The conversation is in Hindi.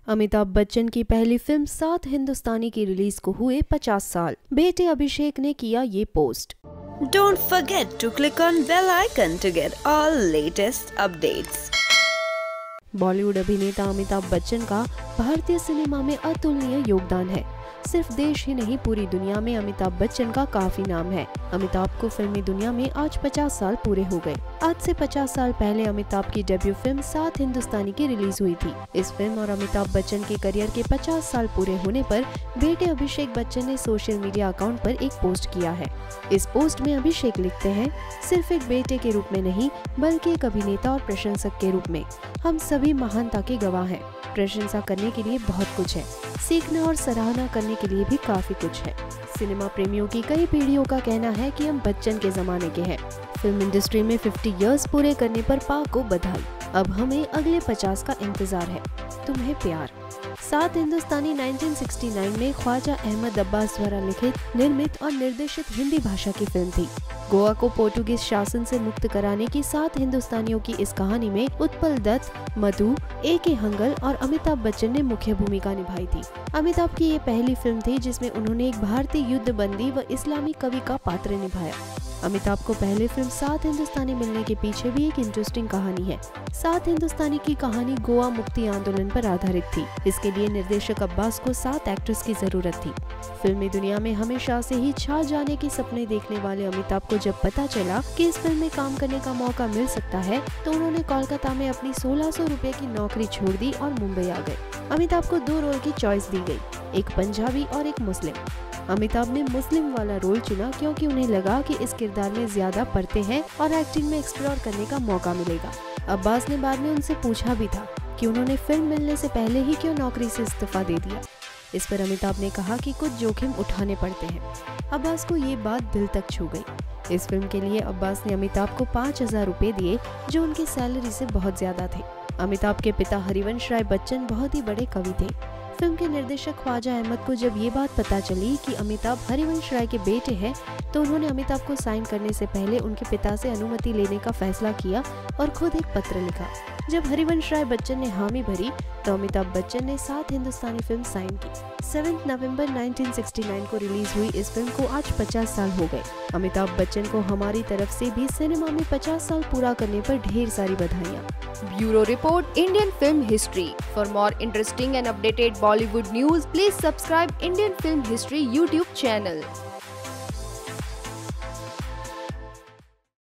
अमिताभ बच्चन की पहली फिल्म सात हिंदुस्तानी की रिलीज को हुए 50 साल। बेटे अभिषेक ने किया ये post. Don't forget to click on bell icon to get all latest updates. Bollywood अभिनेता अमिताभ बच्चन का भारतीय सिनेमा में अतुलनीय योगदान है। सिर्फ देश ही नहीं, पूरी दुनिया में अमिताभ बच्चन का काफी नाम है। अमिताभ को फिल्मी दुनिया में आज 50 साल पूरे हो गए। आज से 50 साल पहले अमिताभ की डेब्यू फिल्म सात हिंदुस्तानी की रिलीज हुई थी। इस फिल्म और अमिताभ बच्चन के करियर के 50 साल पूरे होने पर बेटे अभिषेक बच्चन ने सोशल मीडिया अकाउंट पर एक पोस्ट किया है। इस पोस्ट में अभिषेक लिखते हैं, सिर्फ एक बेटे के रूप में नहीं बल्कि एक अभिनेता और प्रशंसक के रूप में हम सभी महानता के गवाह हैं। प्रशंसा करने के लिए बहुत कुछ है, सीखना और सराहना करने के लिए भी काफी कुछ है। सिनेमा प्रेमियों की कई पीढ़ियों का कहना है कि हम बच्चन के जमाने के हैं। फिल्म इंडस्ट्री में 50 इयर्स पूरे करने पर पाक को बधाई। अब हमें अगले 50 का इंतजार है। तुम्हें प्यार। सात हिंदुस्तानी 1969 में ख्वाजा अहमद अब्बास द्वारा लिखित, निर्मित और निर्देशित हिंदी भाषा की फिल्म थी। गोवा को पोर्टुगीज शासन से मुक्त कराने की सात हिंदुस्तानियों की इस कहानी में उत्पल दत्त, मधु, A.K. हंगल और अमिताभ बच्चन ने मुख्य भूमिका निभाई थी। अमिताभ की ये पहली फिल्म थी जिसमें उन्होंने एक भारतीय युद्धबंदी व इस्लामी कवि का पात्र निभाया। अमिताभ को पहले फिल्म सात हिंदुस्तानी मिलने के पीछे भी एक इंटरेस्टिंग कहानी है। सात हिंदुस्तानी की कहानी गोवा मुक्ति आंदोलन पर आधारित थी। इसके लिए निर्देशक अब्बास को 7 एक्ट्रेस की जरूरत थी। फिल्मी दुनिया में हमेशा से ही छा जाने के सपने देखने वाले अमिताभ को जब पता चला कि इस फिल्म में काम करने का मौका मिल सकता है तो उन्होंने कोलकाता में अपनी 1600 रुपए की नौकरी छोड़ दी और मुंबई आ गए। अमिताभ को 2 रोल की चॉइस दी गई, एक पंजाबी और एक मुस्लिम। अमिताभ ने मुस्लिम वाला रोल चुना क्योंकि उन्हें लगा कि इस किरदार में ज्यादा परतें हैं और एक्टिंग में एक्सप्लोर करने का मौका मिलेगा। अब्बास ने बाद में उनसे पूछा भी था कि उन्होंने फिल्म मिलने से पहले ही क्यों नौकरी से इस्तीफा दे दिया। इस पर अमिताभ ने कहा कि कुछ जोखिम उठाने पड़ते हैं। अब्बास को ये बात दिल तक छू गई। इस फिल्म के लिए अब्बास ने अमिताभ को 5000 रुपए दिए, जो उनकी सैलरी से बहुत ज्यादा थे। अमिताभ के पिता हरिवंश राय बच्चन बहुत ही बड़े कवि थे। फिल्म के निर्देशक ख्वाजा अहमद को जब ये बात पता चली कि अमिताभ हरिवंश राय के बेटे हैं, तो उन्होंने अमिताभ को साइन करने से पहले उनके पिता से अनुमति लेने का फैसला किया और खुद एक पत्र लिखा। जब हरिवंश राय बच्चन ने हामी भरी तो अमिताभ बच्चन ने सात हिंदुस्तानी फिल्म साइन की। 7 नवंबर 1969 को रिलीज हुई इस फिल्म को आज 50 साल हो गए। अमिताभ बच्चन को हमारी तरफ से भी सिनेमा में 50 साल पूरा करने पर ढेर सारी बधाइयाँ। Bureau report, Indian film history. For more interesting and updated Bollywood news, please subscribe Indian Film History YouTube channel.